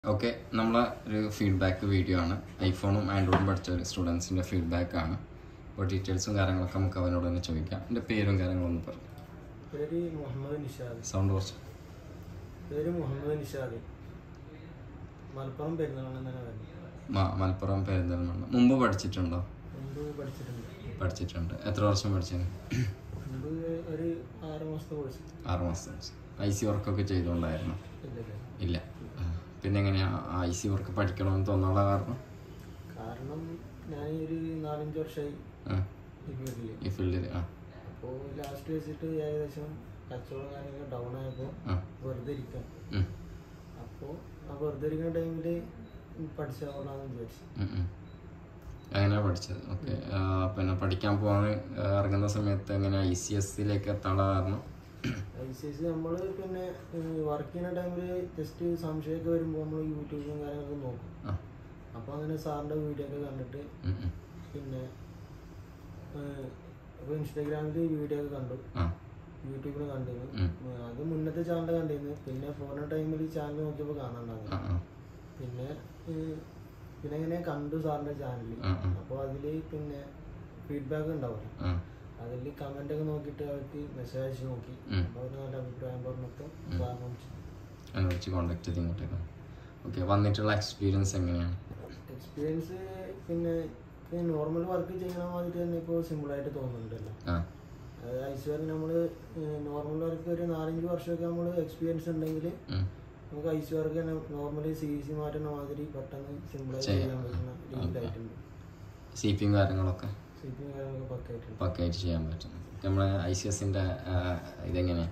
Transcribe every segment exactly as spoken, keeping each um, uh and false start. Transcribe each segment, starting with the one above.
Okay, we have feedback video on iPhone and Android students in feedback. What details are going to come cover on the Chavika? The pair on Garang. Very Muhammad Nishad. Sound was very Muhammad Nishad. Malappuram Perindalmanna. Malappuram Perindalmanna. Mumbu Padchittundo? Mumbu Padchittundu. Padchittundu. Etra varsham padchinu? Mumbu oru ആറ് മാസത്തെ course. ആറ് മാസം. I C work ഒക്കെ ചെയ്തുകൊണ്ടായിരുന്നു? ഇല്ല. പിന്നെ എങ്ങനെയാ I C work പഠിക്കണമെന്ന് തോന്നാനുള്ള കാരണം? കാരണം ഞാൻ ഒരു നാലഞ്ച് വർഷമായി ഈ ഫീൽഡിൽ. അപ്പോൾ ലാസ്റ്റ് വെച്ചിട്ട് ഏകദേശം കച്ചവടം കാര്യങ്ങൾ ഡൗൺ ആയപ്പോൾ വെറുതെ ഇരിക്കാം. അപ്പോൾ ആ വെറുതെ ഇരിക്കുന്ന ടൈമിൽ പഠിച്ചാവണമെന്ന് വിചാരിച്ചു. അങ്ങനെയാണ് പഠിച്ചത്. ഓക്കെ, പിന്നെ പഠിക്കാൻ പോകാൻ ഇറങ്ങുന്ന സമയത്ത് എങ്ങനെ ഐ സി എസിലേക്ക് എത്താനുള്ള കാരണം? ഐ സി എസ് നമ്മൾ പിന്നെ വർക്ക് ചെയ്യുന്ന ടൈമിൽ ജസ്റ്റ് സംശയമൊക്കെ വരുമ്പോൾ നമ്മൾ യൂട്യൂബും കാര്യങ്ങളൊക്കെ നോക്കും. അപ്പോൾ അങ്ങനെ സാറിൻ്റെ വീഡിയോ ഒക്കെ കണ്ടിട്ട് പിന്നെ അപ്പോൾ ഇൻസ്റ്റാഗ്രാമിൽ വീഡിയോ ഒക്കെ കണ്ടു, യൂട്യൂബിൽ കണ്ടിരുന്നു. അത് മുന്നത്തെ ചാനൽ കണ്ടിരുന്നു. പിന്നെ ഫോണിൻ്റെ ടൈമിൽ ചാനൽ നോക്കിയപ്പോൾ കാണാണ്ടായിരുന്നു. പിന്നെ പിന്നെ ഇങ്ങനെ കണ്ടു സാറിൻ്റെ ചാനലിൽ. അപ്പോൾ അതിൽ പിന്നെ ഫീഡ്ബാക്ക് ഉണ്ടാവില്ല, അതിൽ കമന്റ് ഒക്കെ നോക്കിയിട്ട് അവർക്ക് മെസ്സേജ് അയച്ചു നോക്കി. അവർ നല്ല അഭിപ്രായം പറഞ്ഞപ്പോൾ സാറിനെ കോൺടാക്ട് ചെയ്ത് ഇങ്ങോട്ടേക്ക്. ഓക്കെ, വന്നിട്ടുള്ള എക്സ്പീരിയൻസ് എങ്ങനെയാണ്? എക്സ്പീരിയൻസ് പിന്നെ നോർമൽ വർക്ക് ചെയ്യണ മാതിരി തന്നെ ഇപ്പോൾ സിമ്പിളായിട്ട് തോന്നുന്നുണ്ടല്ലോ. അതായത് ഐശ്വര്യം നമ്മൾ നോർമൽ വർക്ക് ഒരു നാലഞ്ച് വർഷമൊക്കെ നമ്മൾ എക്സ്പീരിയൻസ് ഉണ്ടെങ്കിൽ നമുക്ക് ഐസ് വർക്ക് തന്നെ നോർമലി സി സി മാറ്റുന്ന മാതിരി പെട്ടെന്ന് സിമ്പിളായിട്ട് ചെയ്യാൻ പറ്റുന്ന രീതിയിലായിട്ടുണ്ട്. സി പിയും കാര്യങ്ങളൊക്കെ പക്കായിട്ട് ചെയ്യാൻ പറ്റും. നമ്മളെ ഐ സി എസിന്റെ ഇതെങ്ങനെ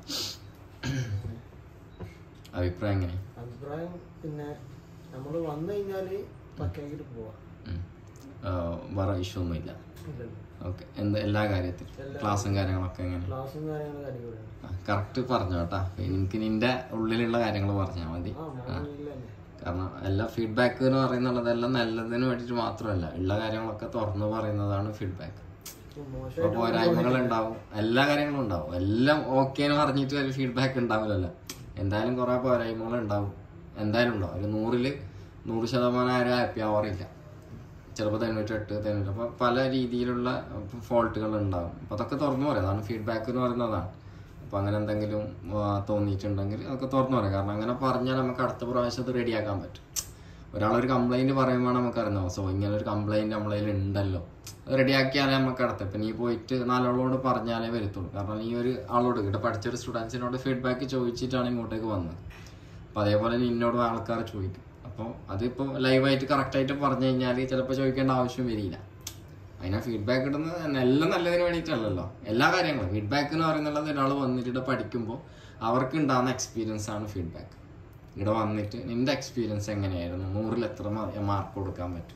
അഭിപ്രായം? എങ്ങനെ അഭിപ്രായം? പിന്നെ നമ്മൾ വന്നു കഴിഞ്ഞാൽ പക്കായിട്ട് പോവാം, വേറെ ഇഷ്യൂ ഒന്നും ഇല്ല. ഓക്കെ, എന്ത് എല്ലാ കാര്യത്തിലും ക്ലാസ്സും കാര്യങ്ങളൊക്കെ എങ്ങനെ? ക്ലാസ്സും കാര്യങ്ങളൊക്കെ അടിപൊളിയാണ്. കറക്റ്റ് പറഞ്ഞു കേട്ടാ, എനിക്ക് നിന്റെ ഉള്ളിലുള്ള കാര്യങ്ങൾ പറഞ്ഞാൽ മതി. കാരണം എല്ലാ ഫീഡ്ബാക്ക് എന്ന് പറയുന്നുള്ളതെല്ലാം നല്ലതിന് വേണ്ടിയിട്ട് മാത്രമല്ല, ഉള്ള കാര്യങ്ങളൊക്കെ തുറന്നു പറയുന്നതാണ് ഫീഡ്ബാക്ക്. ഇപ്പോൾ പോരായ്മകൾ ഉണ്ടാവും, എല്ലാ കാര്യങ്ങളും ഉണ്ടാവും. എല്ലാം ഓക്കെ എന്ന് പറഞ്ഞിട്ട് ഒരു ഫീഡ്ബാക്ക് ഉണ്ടാവില്ലല്ലോ. എന്തായാലും കുറെ പോരായ്മകൾ ഉണ്ടാവും, എന്തായാലും ഉണ്ടാവും. ഒരു നൂറില് നൂറ് ശതമാനം ആരും ഹാപ്പി ആവാറില്ല. ചിലപ്പോൾ തൊണ്ണൂറ്റെട്ട് തൊണ്ണൂറ് അപ്പോൾ പല രീതിയിലുള്ള ഫോൾട്ടുകൾ ഉണ്ടാവും. അപ്പോൾ അതൊക്കെ തുറന്നു പറയാം, അതാണ് ഫീഡ്ബാക്ക് എന്ന് പറയുന്നതാണ്. അപ്പോൾ അങ്ങനെ എന്തെങ്കിലും തോന്നിയിട്ടുണ്ടെങ്കിൽ അതൊക്കെ തുറന്നു പറയാം. കാരണം അങ്ങനെ പറഞ്ഞാൽ നമുക്ക് അടുത്ത പ്രാവശ്യം അത് റെഡിയാക്കാൻ പറ്റും. ഒരാളൊരു കംപ്ലൈൻറ്റ് പറയുമ്പോൾ നമുക്കറിയാം, സോ ഇങ്ങനെ ഒരു കംപ്ലൈൻറ്റ് നമ്മളതിൽ ഉണ്ടല്ലോ, അത് റെഡിയാക്കിയാലേ നമുക്ക് അടുത്ത. ഇപ്പം നീ പോയിട്ട് നാലാളോട് പറഞ്ഞാലേ വരത്തുള്ളൂ. കാരണം ഈ ഒരു ആളോട് ഇവിടെ പഠിച്ചൊരു സ്റ്റുഡൻസിനോട് ഫീഡ്ബാക്ക് ചോദിച്ചിട്ടാണ് ഇങ്ങോട്ടേക്ക് വന്നത്. അപ്പോൾ അതേപോലെ നിന്നോട് ആൾക്കാർ ചോദിക്കും. അപ്പോൾ അതിപ്പോൾ ലൈവായിട്ട് കറക്റ്റായിട്ട് പറഞ്ഞു കഴിഞ്ഞാൽ ചിലപ്പോൾ ചോദിക്കേണ്ട ആവശ്യം വരില്ല. അതിനാ ഫീഡ്ബാക്ക് ഇടുന്നത് എല്ലാം നല്ലതിന് വേണ്ടിയിട്ടല്ലല്ലോ. എല്ലാ കാര്യങ്ങളും ഫീഡ്ബാക്ക് എന്ന് പറയുന്നത് ഒരാൾ വന്നിട്ട് ഇവിടെ പഠിക്കുമ്പോൾ അവർക്ക് ഉണ്ടാകുന്ന എക്സ്പീരിയൻസ് ആണ് ഫീഡ്ബാക്ക്. ഇവിടെ വന്നിട്ട് നിന്റെ എക്സ്പീരിയൻസ് എങ്ങനെയായിരുന്നു, നൂറിൽ എത്ര മാർക്ക് കൊടുക്കാൻ പറ്റും?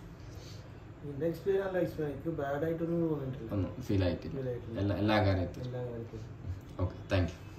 ഒന്നും ഫീൽ ആയിട്ടില്ല എല്ലാ എല്ലാ കാര്യത്തിലും. Okay, thank U.